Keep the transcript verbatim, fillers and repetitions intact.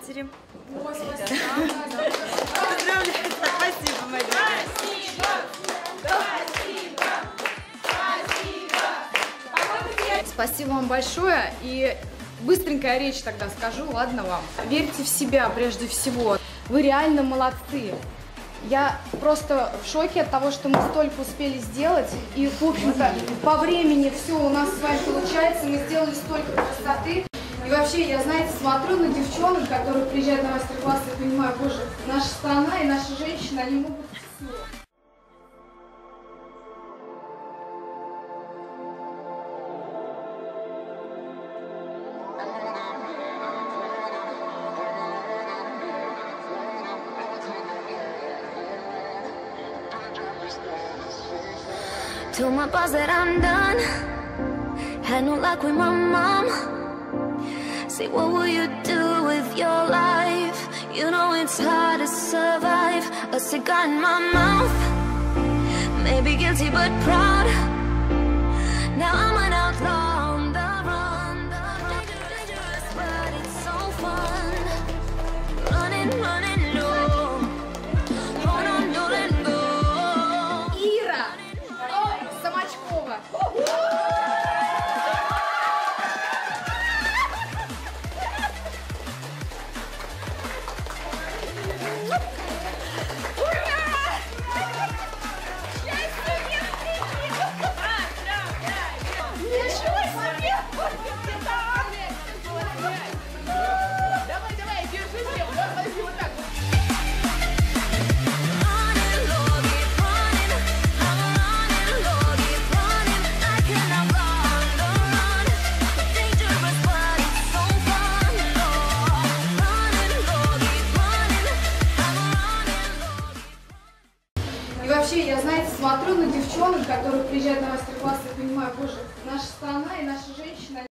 матери. Ой, спасибо. Спасибо, моя дорогая. Спасибо. Спасибо. Спасибо. Спасибо вам большое. И быстренькая речь тогда скажу, ладно вам? Верьте в себя прежде всего. Вы реально молодцы. Я просто в шоке от того, что мы столько успели сделать. И, в общем-то, по времени все у нас с вами получается. Мы сделали столько красоты. И вообще, я, знаете, смотрю на девчонок, которые приезжают на мастер-класс, и понимаю, боже, наша страна и наши женщины, они могут все. Told my boss that I'm done. Had no luck with my mom. Say, what will you do with your life? You know it's hard to survive. A cigar in my mouth. Maybe guilty but proud. Now I'm an outlaw on the run. Dangerous, but it's so fun. Running, running low. Hold on, don't let go. Ира Самочкова. Давай, давай, держи меня, возьми вот так. И вообще, я, знаете, смотрю на девчонок, которые приезжают на мастер-класс, и понимаю, боже, наша страна и наши женщины,